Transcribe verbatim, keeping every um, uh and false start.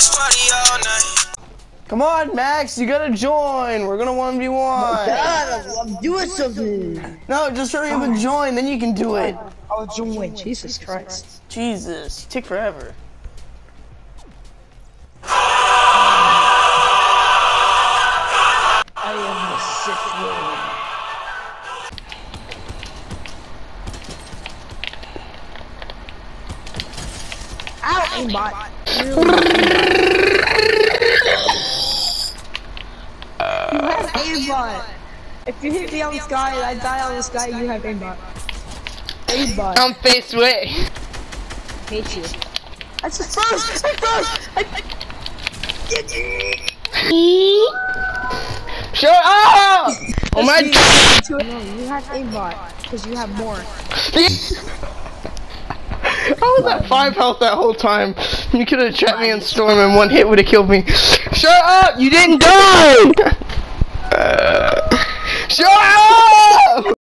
Come on, Max, you gotta join. We're gonna one v one. God, I'm doing something. No, just hurry up and join, then you can do it. I'll join. Jesus Christ. Jesus, you take forever. I am the Sith Lord. Ow, aimbot. You have aimbot. If you hit me on the sky and I die on the sky, you have aimbot. Aimbot. I'm face way. Hate you. I just froze! I froze! I... Shut up! Oh my god! No, you have aimbot because you have more. I was at five health that whole time. You could have trapped me in storm and one hit would have killed me. Shut up! You didn't die! Uh, shut up!